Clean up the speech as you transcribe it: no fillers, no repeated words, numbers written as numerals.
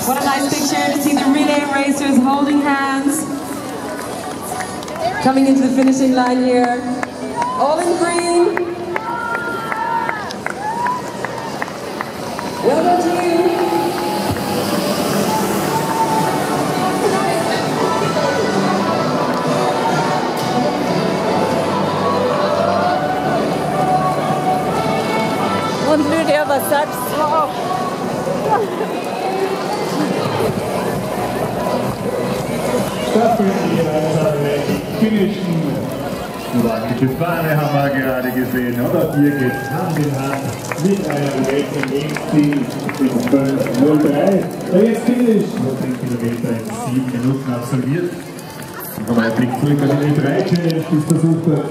What a nice picture to see the relay racers holding hands. Coming into the finishing line here. All in green. Well done to you. Und Lydia, was sagst du auch? Das wird die gemeinsame finnischen slowakische Fahne haben wir gerade gesehen. Und auch hier geht es Hand in Hand mit einem Weltziel in 12:03. Der jetzt Finish, 10 Kilometer in 7 Minuten absolviert. Dann haben wir einen Blick zurück an die 3 Challenge, die es versucht hat.